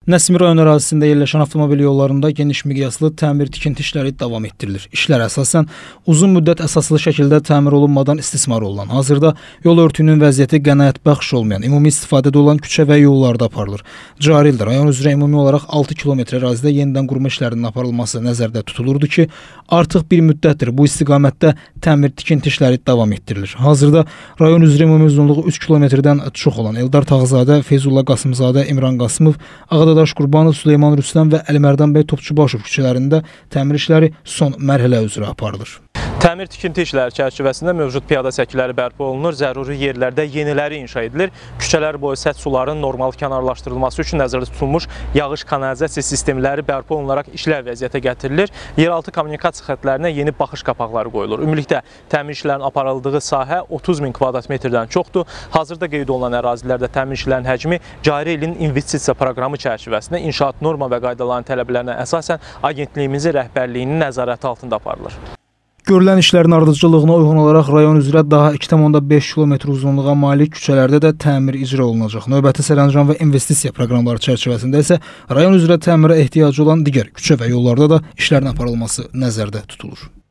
Nəsimi rayon ərazisində yerləşən avtomobil yollarında geniş miqyaslı təmir-tikinti işləri davam etdirilir. İşlər əsasən uzun müddət əsaslı şəkildə təmir olunmadan istismar olunan, hazırda yol örtüyünün vəziyyəti qənaətbəxş olmayan, ümumi istifadədə olan küçə və yollarda aparılır. Cari ildə rayon üzrə ümumi olaraq 6 kilometr ərazidə yenidən qurma işlərinin aparılması nəzərdə tutulurdu ki, artıq bir müddətdir bu istiqamətdə təmir-tikinti işləri davam etdirilir. Hazırda rayon üzrə ümumi uzunluğu 3 kilometrdən çox olan Eldar Tağızadə, Feyzullah Qasımzadə, İmran Qasımov, Ağdadaş Qurbanov, Süleyman Rüstəm və Əlimərdan bəy Topçubaşov küçələrində təmir işləri son mərhələ üzrə aparılır. Təmir-tikinti işləri çərçivəsində mövcud piyada səkiləri bərpa olunur, zəruri yerlərdə yeniləri inşa edilir. Küçələr boyu səth suların normal kənarlaşdırılması üçün nəzərdə tutulmuş yağış kanalizasiya sistemləri bərpa olunaraq işlər vəziyyətə gətirilir. Yeraltı kommunikasiya xətlərinə yeni baxış qapaqları qoyulur. Ümumilikdə təmir işlərinin aparıldığı sahə 30 min kvadrat metrdən çoxdur. Hazırda qeyd olunan ərazilərdə təmir işlərinin həcmi cari ilin investisiya proqramı çərçivəsində inşaat norma və qaydaların tələblərinə əsasən agentliyimizin rəhbərliyinin nəzarəti altında aparılır. Görülən işlərin ardıcıllığına uyğun olaraq rayon üzrə daha 2,5 km uzunluğa malik küçələrdə də təmir icra olunacaq. Növbəti sərəncam və investisiya proqramları çərçivəsində isə rayon üzrə təmirə ehtiyacı olan digər küçə və yollarda da işlərin aparılması nəzərdə tutulur.